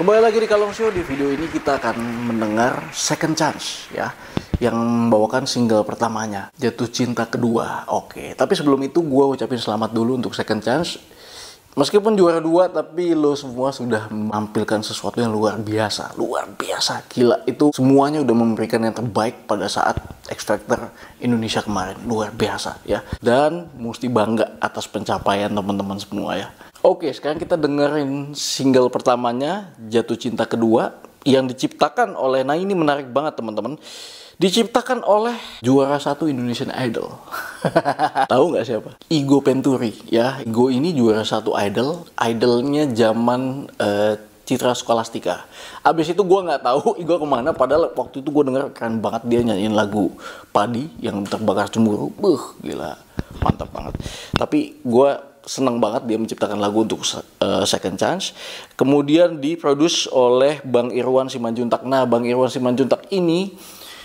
Kembali lagi di Kalong Show. Di video ini kita akan mendengar Second Chance ya, yang membawakan single pertamanya, Jatuh Cinta Kedua. Oke, tapi sebelum itu gue ucapin selamat dulu untuk Second Chance. Meskipun juara 2, tapi lo semua sudah menampilkan sesuatu yang luar biasa, gila. Itu semuanya udah memberikan yang terbaik pada saat X Factor Indonesia kemarin, luar biasa ya. Dan mesti bangga atas pencapaian teman-teman semua ya. Oke, sekarang kita dengerin single pertamanya, Jatuh Cinta Kedua, yang diciptakan oleh, nah ini menarik banget teman-teman, diciptakan oleh juara 1 Indonesian Idol. Tahu nggak siapa? Igo Penturi ya. Igo ini juara 1 Idol, idolnya zaman Citra Scholastika. Abis itu gue nggak tahu Igo kemana, padahal waktu itu gue denger keren banget dia nyanyiin lagu Padi yang terbakar cemburu. Gila, mantap banget. Tapi gue seneng banget dia menciptakan lagu untuk Second Chance. Kemudian diproduce oleh Bang Irwan Simanjuntak. Nah, Bang Irwan Simanjuntak ini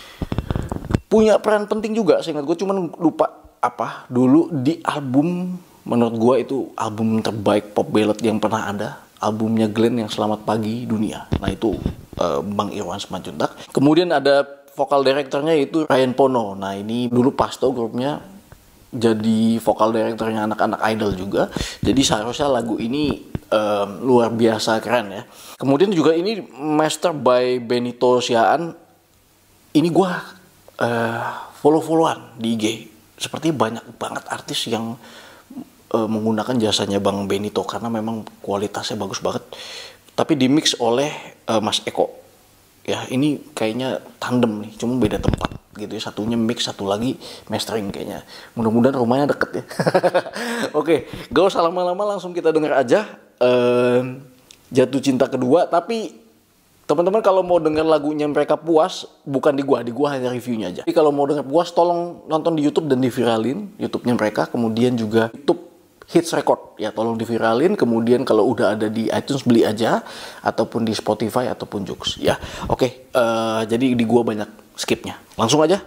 punya peran penting juga, seingat gue, cuman lupa apa dulu di album, menurut gue itu album terbaik pop ballad yang pernah ada, albumnya Glenn yang Selamat Pagi Dunia. Nah itu Bang Irwan Simanjuntak. Kemudian ada vokal direkturnya yaitu Ryan Pono. Nah ini dulu Pasto grupnya jadi vokal direkturnya anak-anak idol juga. Jadi seharusnya lagu ini luar biasa keren ya. Kemudian juga ini master by Benito Siaan. Ini gue follow-followan di IG. Seperti banyak banget artis yang menggunakan jasanya Bang Benito karena memang kualitasnya bagus banget. Tapi dimix oleh Mas Eko. Ya, ini kayaknya tandem nih, cuma beda tempat gitu ya. Satunya mix, satu lagi mastering kayaknya. Mudah-mudahan rumahnya deket ya. Oke, gak usah lama-lama, langsung kita denger aja Jatuh Cinta Kedua. Tapi teman-teman kalau mau denger lagunya mereka puas, bukan di gua hanya reviewnya aja. Jadi kalau mau denger puas, tolong nonton di YouTube dan diviralin YouTube-nya mereka. Kemudian juga YouTube Hits Record ya, tolong diviralin. Kemudian kalau udah ada di iTunes beli aja, ataupun di Spotify ataupun Joox ya. Oke, jadi di gua banyak skipnya. Langsung aja.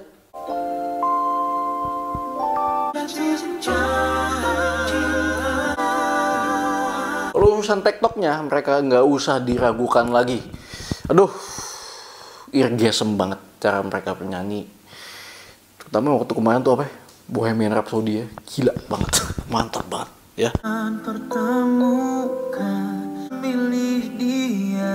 Kalau urusan TikToknya mereka nggak usah diragukan lagi. Aduh, irgesem banget cara mereka bernyanyi. Terutama waktu kemarin tuh apa ya? Bohemian Rhapsody ya. Gila banget. Mantap banget ya. Pertemukan milih dia.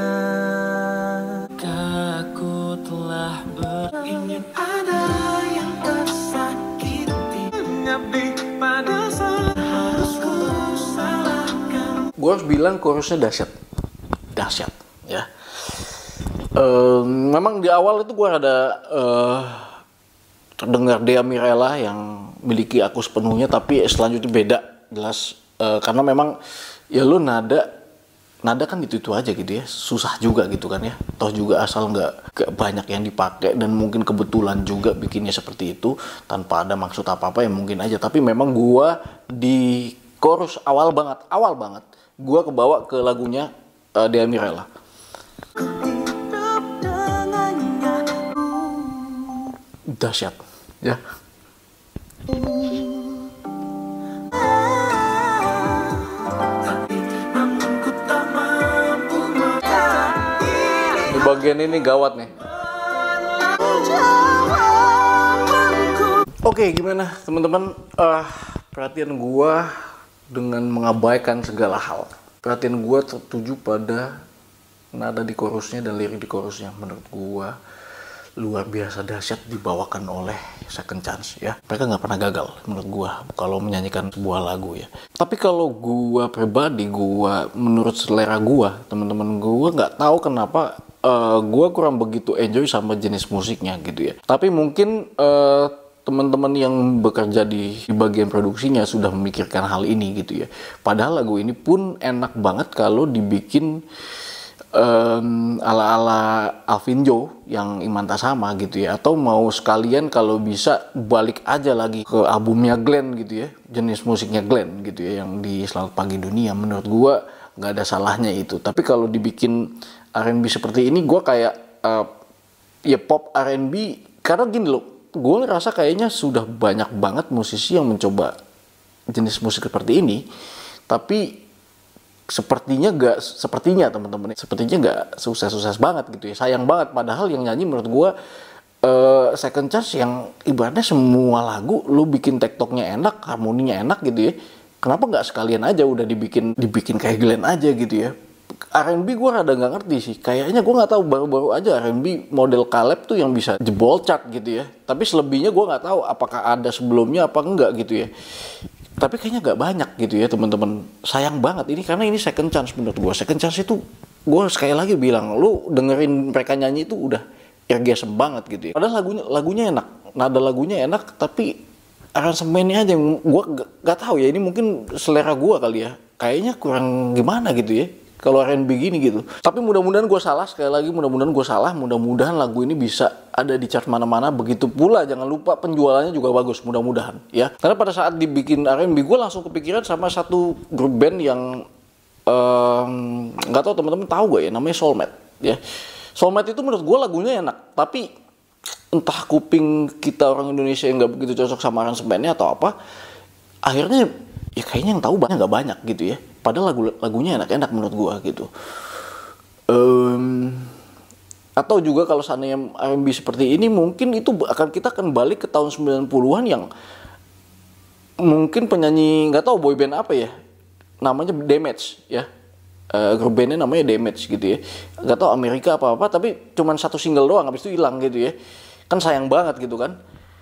Aku telah beringin ada yang tersakiti. Mengabdi pada harus ku salahkan. Gue harus bilang chorusnya dahsyat ya. Memang di awal itu gue ada terdengar Dea Mirella yang miliki aku sepenuhnya, tapi selanjutnya beda jelas, karena memang ya lu nada kan itu aja gitu ya, susah juga gitu kan ya, toh juga asal nggak banyak yang dipakai, dan mungkin kebetulan juga bikinnya seperti itu tanpa ada maksud apa-apa ya mungkin aja. Tapi memang gue di chorus awal banget gue kebawa ke lagunya Dea Mirella. Dahsyat ya. Di bagian ini gawat nih. Oke, gimana teman-teman? Perhatian gua dengan mengabaikan segala hal. Perhatian gua tertuju pada nada di chorusnya dan lirik di chorusnya. Menurut gua luar biasa dahsyat dibawakan oleh Second Chance ya. Mereka nggak pernah gagal menurut gua kalau menyanyikan sebuah lagu ya. Tapi kalau gua pribadi, menurut selera gua, teman-teman gua nggak tahu kenapa gua kurang begitu enjoy sama jenis musiknya gitu ya. Tapi mungkin teman-teman yang bekerja di bagian produksinya sudah memikirkan hal ini gitu ya. Padahal lagu ini pun enak banget kalau dibikin ala-ala Alvin Joe yang Imanta Sama gitu ya, atau mau sekalian kalau bisa balik aja lagi ke albumnya Glenn gitu ya, jenis musiknya Glenn gitu ya, yang di Selamat Pagi Dunia. Menurut gua nggak ada salahnya itu. Tapi kalau dibikin R&B seperti ini, gua kayak ya pop R&B, karena gini loh, gua ngerasa kayaknya sudah banyak banget musisi yang mencoba jenis musik seperti ini, tapi sepertinya teman-teman, sepertinya nggak sukses banget gitu ya, sayang banget. Padahal yang nyanyi menurut gue Second Chance yang ibaratnya semua lagu lu bikin tektoknya enak, harmoninya enak gitu ya, kenapa nggak sekalian aja udah dibikin kayak Glenn aja gitu ya. R&B gue rada nggak ngerti sih, kayaknya gue nggak tahu, baru-baru aja R&B model Caleb tuh yang bisa jebol chart gitu ya, tapi selebihnya gue nggak tahu apakah ada sebelumnya apa enggak gitu ya. Tapi kayaknya nggak banyak gitu ya teman-teman. Sayang banget ini, karena ini Second Chance menurut gue. Second Chance itu gue sekali lage bilang, lu dengerin mereka nyanyi itu udah irgesem banget gitu ya. Padahal lagunya enak, nada lagunya enak, tapi aransemennya aja yang gue gak tahu ya, ini mungkin selera gue kali ya. Kayaknya kurang gimana gitu ya kalau R&B gini gitu. Tapi mudah-mudahan gue salah, sekali lagi mudah-mudahan gue salah. Mudah-mudahan lagu ini bisa ada di chart mana-mana. Begitu pula jangan lupa penjualannya juga bagus, mudah-mudahan ya. Karena pada saat dibikin R&B gue langsung kepikiran sama satu grup band yang nggak tahu teman-teman tahu gak ya, namanya Soulmate ya. Soulmate itu menurut gue lagunya enak, tapi entah kuping kita orang Indonesia yang nggak begitu cocok sama aransemennya atau apa, akhirnya ya kayaknya yang tahu banyak nggak banyak gitu ya. Padahal lagunya enak-enak menurut gue gitu. Atau juga kalau seandainya R&B seperti ini, mungkin itu kita akan balik ke tahun 90-an yang mungkin penyanyi nggak tahu boyband apa ya, namanya Damage ya. Grup bandnya namanya Damage gitu ya, nggak tahu Amerika apa tapi cuman satu single doang habis itu hilang gitu ya. Kan sayang banget gitu kan,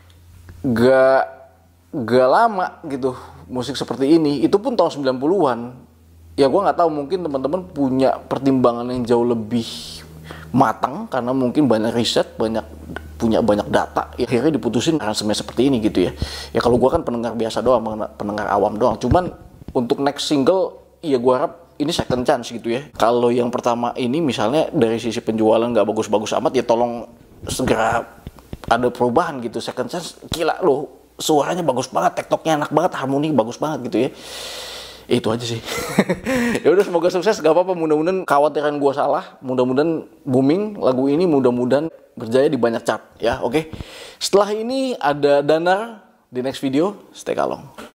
gak lama gitu musik seperti ini, itu pun tahun 90-an ya. Gue nggak tahu, mungkin teman-teman punya pertimbangan yang jauh lebih matang karena mungkin banyak riset, punya banyak data ya, akhirnya diputusin aransemen seperti ini gitu ya. Ya kalau gue kan pendengar biasa doang, pendengar awam doang. Cuman untuk next single ya gue harap ini Second Chance gitu ya. Kalau yang pertama ini misalnya dari sisi penjualan nggak bagus-bagus amat ya, tolong segera ada perubahan gitu. Second Chance gila loh, suaranya bagus banget, tektoknya enak banget, harmoni bagus banget gitu ya. Itu aja sih. Ya udah, semoga sukses, gak apa-apa. Mudah-mudahan khawatiran gue salah, mudah-mudahan booming lagu ini, mudah-mudahan berjaya di banyak chart ya. Oke. Setelah ini ada Danar di next video. Stay kalong.